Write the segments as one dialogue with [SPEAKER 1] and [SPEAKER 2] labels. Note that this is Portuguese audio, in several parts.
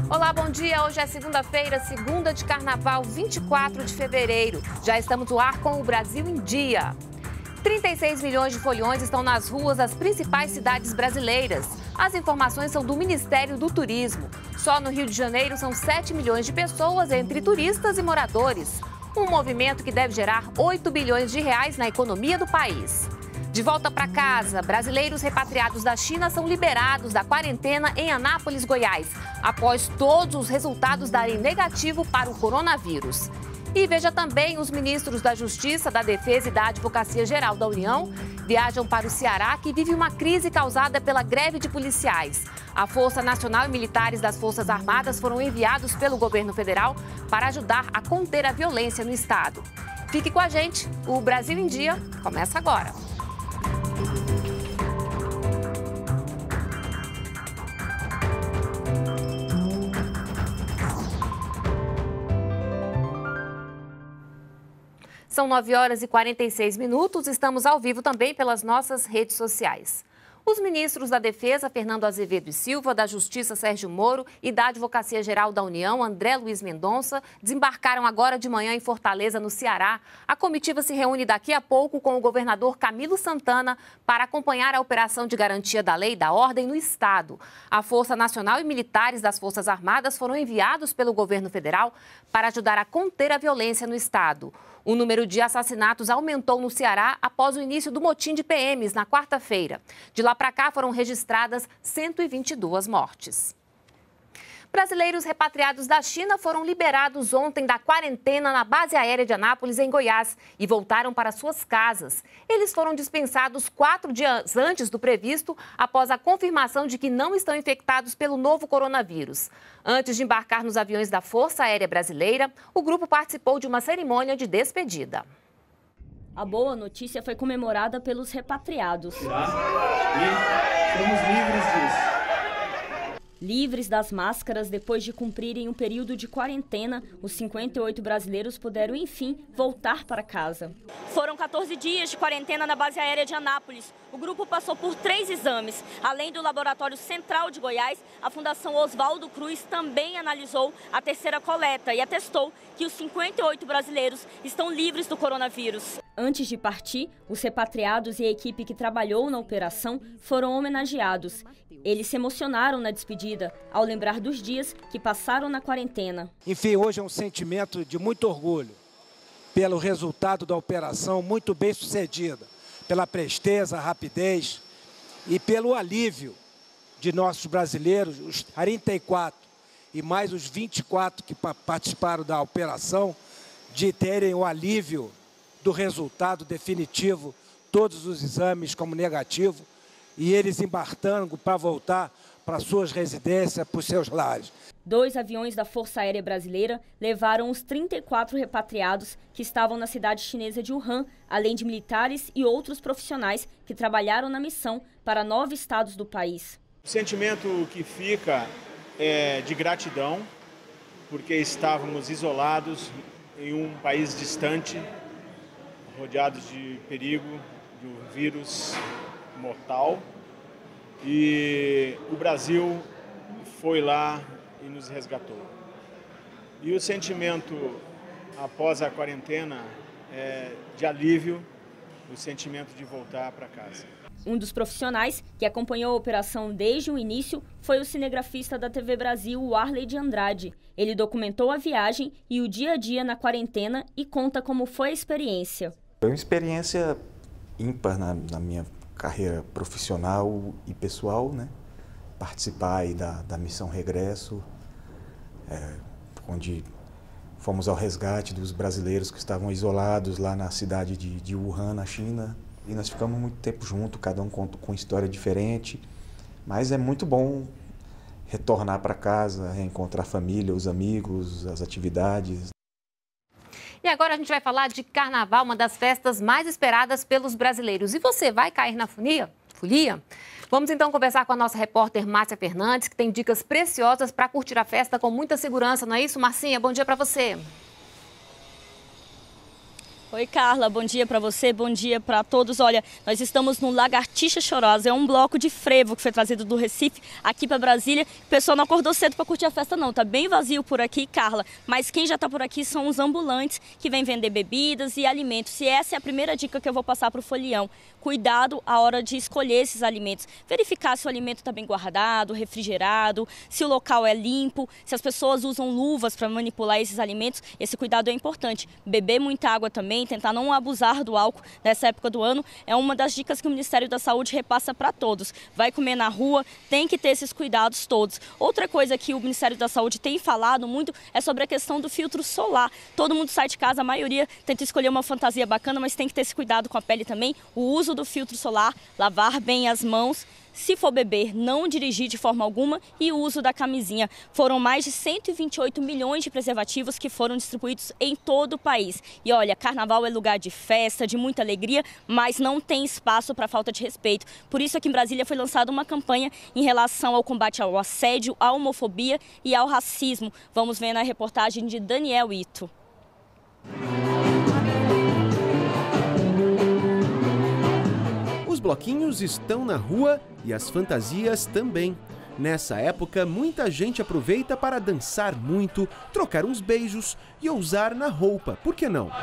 [SPEAKER 1] Olá, bom dia. Hoje é segunda-feira, segunda de carnaval, 24 de fevereiro. Já estamos no ar com o Brasil em Dia. 36 milhões de foliões estão nas ruas das principais cidades brasileiras. As informações são do Ministério do Turismo. Só no Rio de Janeiro são 7 milhões de pessoas, entre turistas e moradores. Um movimento que deve gerar 8 bilhões de reais na economia do país. De volta para casa, brasileiros repatriados da China são liberados da quarentena em Anápolis, Goiás, após todos os resultados darem negativo para o coronavírus. E veja também, os ministros da Justiça, da Defesa e da Advocacia Geral da União viajam para o Ceará, que vive uma crise causada pela greve de policiais. A Força Nacional e militares das Forças Armadas foram enviados pelo governo federal para ajudar a conter a violência no estado. Fique com a gente, o Brasil em Dia começa agora. São 9 horas e 46 minutos, estamos ao vivo também pelas nossas redes sociais. Os ministros da Defesa, Fernando Azevedo e Silva, da Justiça, Sérgio Moro, e da Advocacia Geral da União, André Luiz Mendonça, desembarcaram agora de manhã em Fortaleza, no Ceará. A comitiva se reúne daqui a pouco com o governador Camilo Santana para acompanhar a operação de garantia da lei e da ordem no estado. A Força Nacional e militares das Forças Armadas foram enviados pelo governo federal para ajudar a conter a violência no estado. O número de assassinatos aumentou no Ceará após o início do motim de PMs na quarta-feira. De lá para cá foram registradas 122 mortes. Brasileiros repatriados da China foram liberados ontem da quarentena na base aérea de Anápolis, em Goiás, e voltaram para suas casas. Eles foram dispensados 4 dias antes do previsto, após a confirmação de que não estão infectados pelo novo coronavírus. Antes de embarcar nos aviões da Força Aérea Brasileira, o grupo participou de uma cerimônia de despedida.
[SPEAKER 2] A boa notícia foi comemorada pelos repatriados.
[SPEAKER 3] E estamos livres disso.
[SPEAKER 2] Livres das máscaras, depois de cumprirem um período de quarentena, os 58 brasileiros puderam, enfim, voltar para casa. Foram 14 dias de quarentena na base aérea de Anápolis. O grupo passou por 3 exames. Além do Laboratório Central de Goiás, a Fundação Oswaldo Cruz também analisou a terceira coleta e atestou que os 58 brasileiros estão livres do coronavírus. Antes de partir, os repatriados e a equipe que trabalhou na operação foram homenageados. Eles se emocionaram na despedida, ao lembrar dos dias que passaram na quarentena.
[SPEAKER 4] Enfim, hoje é um sentimento de muito orgulho pelo resultado da operação muito bem sucedida, pela presteza, rapidez e pelo alívio de nossos brasileiros, os 44 e mais os 24 que participaram da operação, de terem o alívio do resultado definitivo, todos os exames como negativo, e eles embarcando para voltar para suas residências, para os seus lares.
[SPEAKER 2] 2 aviões da Força Aérea Brasileira levaram os 34 repatriados que estavam na cidade chinesa de Wuhan, além de militares e outros profissionais que trabalharam na missão para 9 estados do país.
[SPEAKER 3] O sentimento que fica é de gratidão, porque estávamos isolados em um país distante, rodeados de perigo, de um vírus mortal, e o Brasil foi lá e nos resgatou. E o sentimento após a quarentena é de alívio, o sentimento de voltar para casa.
[SPEAKER 2] Um dos profissionais que acompanhou a operação desde o início foi o cinegrafista da TV Brasil, Warley de Andrade. Ele documentou a viagem e o dia a dia na quarentena e conta como foi a experiência.
[SPEAKER 5] Foi uma experiência ímpar na minha carreira profissional e pessoal, né? Participar aí da missão Regresso, onde fomos ao resgate dos brasileiros que estavam isolados lá na cidade de Wuhan, na China. E nós ficamos muito tempo juntos, cada um com história diferente, mas é muito bom retornar para casa, reencontrar a família, os amigos, as atividades.
[SPEAKER 1] E agora a gente vai falar de carnaval, uma das festas mais esperadas pelos brasileiros. E você vai cair na folia? Vamos então conversar com a nossa repórter Márcia Fernandes, que tem dicas preciosas para curtir a festa com muita segurança, não é isso, Marcinha? Bom dia para você.
[SPEAKER 2] Oi, Carla, bom dia para você, bom dia para todos. Olha, nós estamos no Lagartixa Chorosa, é um bloco de frevo que foi trazido do Recife aqui para Brasília. O pessoal não acordou cedo para curtir a festa não, tá bem vazio por aqui, Carla. Mas quem já tá por aqui são os ambulantes que vêm vender bebidas e alimentos. E essa é a primeira dica que eu vou passar para o folião. Cuidado à hora de escolher esses alimentos. Verificar se o alimento está bem guardado, refrigerado, se o local é limpo, se as pessoas usam luvas para manipular esses alimentos. Esse cuidado é importante. Beber muita água também, tentar não abusar do álcool nessa época do ano, é uma das dicas que o Ministério da Saúde repassa para todos. Vai comer na rua, tem que ter esses cuidados todos. Outra coisa que o Ministério da Saúde tem falado muito é sobre a questão do filtro solar. Todo mundo sai de casa, a maioria tenta escolher uma fantasia bacana, mas tem que ter esse cuidado com a pele também. O uso do filtro solar, lavar bem as mãos. Se for beber, não dirigir de forma alguma e o uso da camisinha. Foram mais de 128 milhões de preservativos que foram distribuídos em todo o país. E olha, carnaval é lugar de festa, de muita alegria, mas não tem espaço para falta de respeito. Por isso aqui em Brasília foi lançada uma campanha em relação ao combate ao assédio, à homofobia e ao racismo. Vamos ver na reportagem de Daniel Ito.
[SPEAKER 6] Os bloquinhos estão na rua e as fantasias também. Nessa época, muita gente aproveita para dançar muito, trocar uns beijos e ousar na roupa, por que não?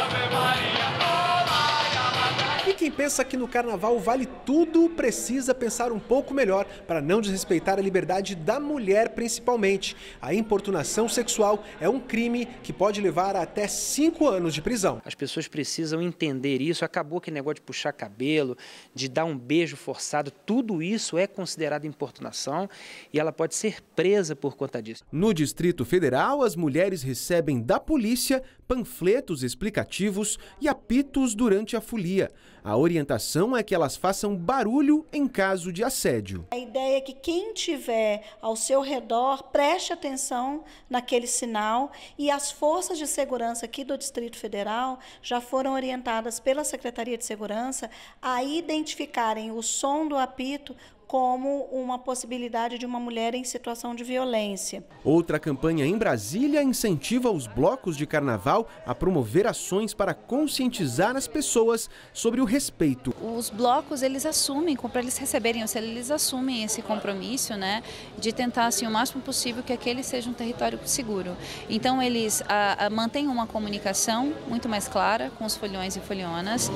[SPEAKER 6] E quem pensa que no carnaval vale tudo, precisa pensar um pouco melhor para não desrespeitar a liberdade da mulher principalmente. A importunação sexual é um crime que pode levar a até 5 anos de prisão.
[SPEAKER 7] As pessoas precisam entender isso. Acabou aquele negócio de puxar cabelo, de dar um beijo forçado. Tudo isso é considerado importunação e ela pode ser presa por conta disso.
[SPEAKER 6] No Distrito Federal, as mulheres recebem da polícia panfletos explicativos e apitos durante a folia. A orientação é que elas façam barulho em caso de assédio.
[SPEAKER 8] A ideia é que quem tiver ao seu redor preste atenção naquele sinal e as forças de segurança aqui do Distrito Federal já foram orientadas pela Secretaria de Segurança a identificarem o som do apito como uma possibilidade de uma mulher em situação de violência.
[SPEAKER 6] Outra campanha em Brasília incentiva os blocos de carnaval a promover ações para conscientizar as pessoas sobre o respeito.
[SPEAKER 9] Os blocos, eles assumem, para eles receberem, eles assumem esse compromisso, né, de tentar, assim, o máximo possível que aquele seja um território seguro. Então, eles mantêm uma comunicação muito mais clara com os foliões e folionas.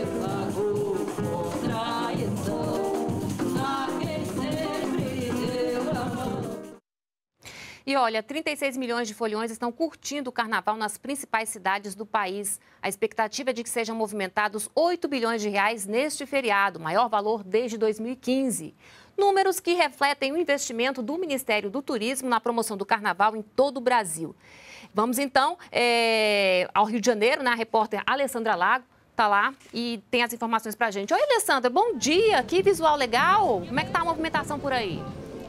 [SPEAKER 1] E olha, 36 milhões de foliões estão curtindo o carnaval nas principais cidades do país. A expectativa é de que sejam movimentados 8 bilhões de reais neste feriado, maior valor desde 2015. Números que refletem o investimento do Ministério do Turismo na promoção do carnaval em todo o Brasil. Vamos então ao Rio de Janeiro, né? A repórter Alessandra Lago está lá e tem as informações para a gente. Oi, Alessandra, bom dia, que visual legal. Como é que está a movimentação por aí?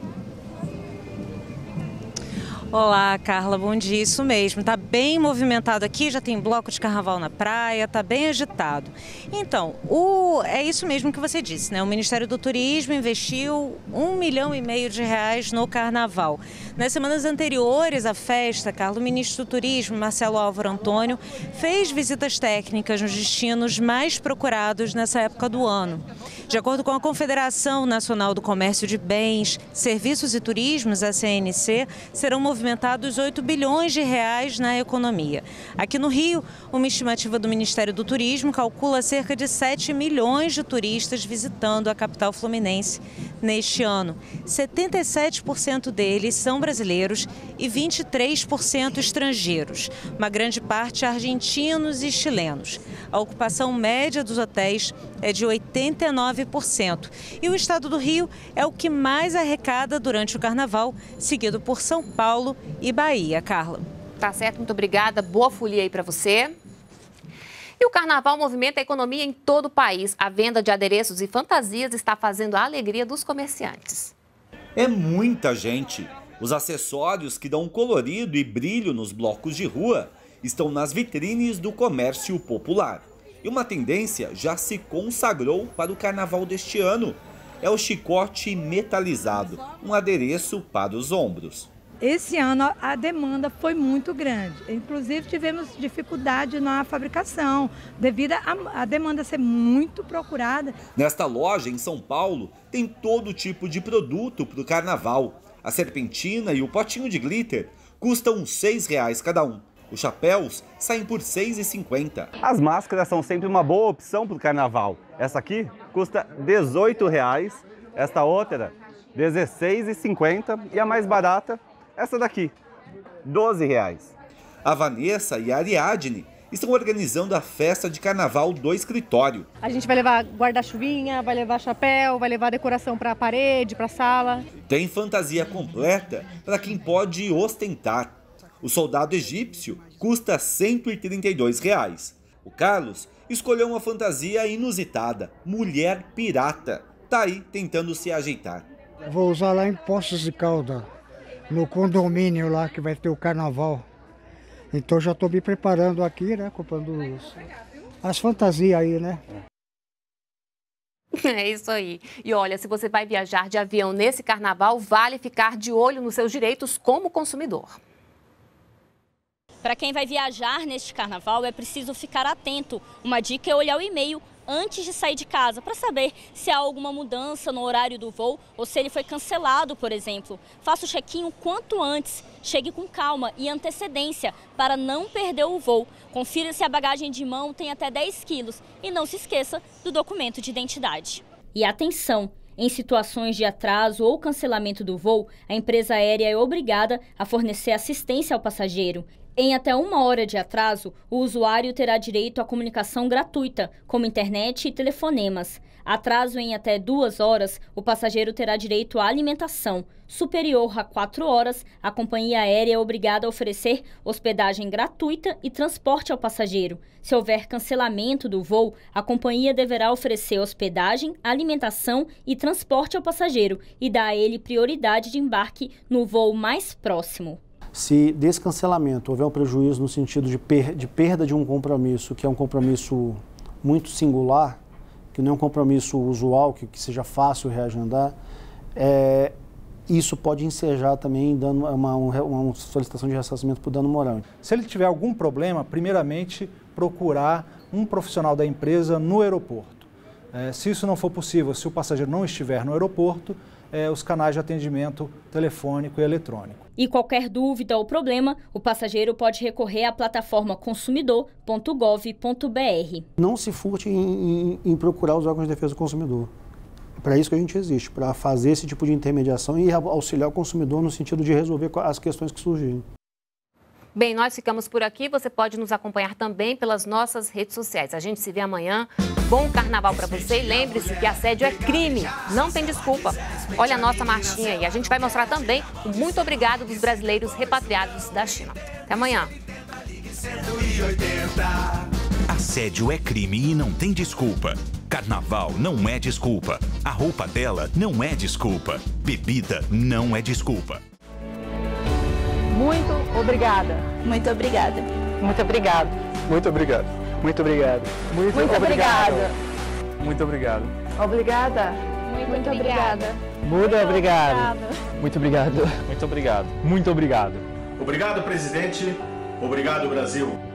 [SPEAKER 10] Olá, Carla, bom dia. Isso mesmo, tá bem movimentado aqui, já tem bloco de carnaval na praia, tá bem agitado. Então, é isso mesmo que você disse, né? O Ministério do Turismo investiu R$1,5 milhão de reais no carnaval. Nas semanas anteriores à festa, Carla, o ministro do Turismo, Marcelo Álvaro Antônio, fez visitas técnicas nos destinos mais procurados nessa época do ano. De acordo com a Confederação Nacional do Comércio de Bens, Serviços e Turismos, a CNC, serão movimentados 8 bilhões de reais na economia. Aqui no Rio, uma estimativa do Ministério do Turismo calcula cerca de 7 milhões de turistas visitando a capital fluminense neste ano. 77% deles são brasileiros e 23% estrangeiros, uma grande parte argentinos e chilenos. A ocupação média dos hotéis é de 89%. E o estado do Rio é o que mais arrecada durante o carnaval, seguido por São Paulo e Bahia. Carla.
[SPEAKER 1] Tá certo, muito obrigada. Boa folia aí para você. E o carnaval movimenta a economia em todo o país. A venda de adereços e fantasias está fazendo a alegria dos comerciantes.
[SPEAKER 11] É muita gente. Os acessórios que dão colorido e brilho nos blocos de rua estão nas vitrines do comércio popular. E uma tendência já se consagrou para o carnaval deste ano. É o chicote metalizado, um adereço para os ombros.
[SPEAKER 12] Esse ano a demanda foi muito grande, inclusive tivemos dificuldade na fabricação, devido à demanda ser muito procurada.
[SPEAKER 11] Nesta loja, em São Paulo, tem todo tipo de produto para o carnaval. A serpentina e o potinho de glitter custam R$ 6,00 cada um. Os chapéus saem por R$ 6,50.
[SPEAKER 13] As máscaras são sempre uma boa opção para o carnaval. Essa aqui custa R$ 18,00, esta outra R$ 16,50 e a mais barata, essa daqui, R$ 12,00.
[SPEAKER 11] A Vanessa e a Ariadne estão organizando a festa de carnaval do escritório.
[SPEAKER 14] A gente vai levar guarda-chuvinha, vai levar chapéu, vai levar decoração para a parede, para a sala.
[SPEAKER 11] Tem fantasia completa para quem pode ostentar. O soldado egípcio custa R$ 132,00. O Carlos escolheu uma fantasia inusitada, mulher pirata. Tá aí tentando se ajeitar.
[SPEAKER 15] Vou usar lá em Poços de Caldas, no condomínio lá que vai ter o carnaval. Então já estou me preparando aqui, né, comprando as fantasias aí, né.
[SPEAKER 1] É isso aí. E olha, se você vai viajar de avião nesse carnaval, vale ficar de olho nos seus direitos como consumidor.
[SPEAKER 2] Para quem vai viajar neste carnaval, é preciso ficar atento. Uma dica é olhar o e-mail antes de sair de casa, para saber se há alguma mudança no horário do voo ou se ele foi cancelado, por exemplo. Faça o check-in o quanto antes, chegue com calma e antecedência para não perder o voo. Confira se a bagagem de mão tem até 10 quilos e não se esqueça do documento de identidade. E atenção! Em situações de atraso ou cancelamento do voo, a empresa aérea é obrigada a fornecer assistência ao passageiro. Em até 1 hora de atraso, o usuário terá direito à comunicação gratuita, como internet e telefonemas. Atraso em até 2 horas, o passageiro terá direito à alimentação. Superior a 4 horas, a companhia aérea é obrigada a oferecer hospedagem gratuita e transporte ao passageiro. Se houver cancelamento do voo, a companhia deverá oferecer hospedagem, alimentação e transporte ao passageiro e dar a ele prioridade de embarque no voo mais próximo.
[SPEAKER 16] Se desse cancelamento houver um prejuízo no sentido de perda de um compromisso, que é um compromisso muito singular, que não é um compromisso usual, que seja fácil reagendar, isso pode ensejar também dando uma solicitação de ressarcimento por dano moral.
[SPEAKER 17] Se ele tiver algum problema, primeiramente procurar um profissional da empresa no aeroporto. Se isso não for possível, se o passageiro não estiver no aeroporto, os canais de atendimento telefônico e eletrônico.
[SPEAKER 2] E qualquer dúvida ou problema, o passageiro pode recorrer à plataforma consumidor.gov.br.
[SPEAKER 16] Não se furte em procurar os órgãos de defesa do consumidor. É para isso que a gente existe, para fazer esse tipo de intermediação e auxiliar o consumidor no sentido de resolver as questões que surgirem.
[SPEAKER 1] Bem, nós ficamos por aqui. Você pode nos acompanhar também pelas nossas redes sociais. A gente se vê amanhã. Bom carnaval para você e lembre-se que assédio é crime. Não tem desculpa. Olha a nossa marchinha aí. A gente vai mostrar também o muito obrigado dos brasileiros repatriados da China. Até amanhã.
[SPEAKER 18] Assédio é crime e não tem desculpa. Carnaval não é desculpa. A roupa dela não é desculpa. Bebida não é desculpa.
[SPEAKER 14] Muito obrigada.
[SPEAKER 19] Muito obrigada.
[SPEAKER 14] Muito obrigado.
[SPEAKER 13] Muito obrigado. Muito obrigado.
[SPEAKER 14] Muito obrigada.
[SPEAKER 13] Muito obrigado.
[SPEAKER 14] Obrigada. Muito obrigada.
[SPEAKER 13] Muito obrigado. Muito obrigado.
[SPEAKER 20] Muito obrigado.
[SPEAKER 13] Muito obrigado.
[SPEAKER 3] Obrigado, presidente. Obrigado, Brasil.